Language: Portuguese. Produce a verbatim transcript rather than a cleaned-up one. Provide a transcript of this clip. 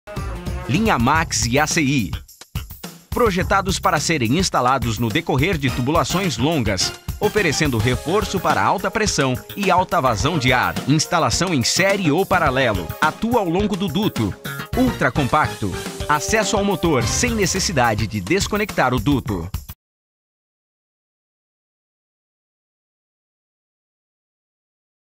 Linha Max e A C I. Projetados para serem instalados no decorrer de tubulações longas, oferecendo reforço para alta pressão e alta vazão de ar. Instalação em série ou paralelo. Atua ao longo do duto. Ultra compacto. Acesso ao motor sem necessidade de desconectar o duto.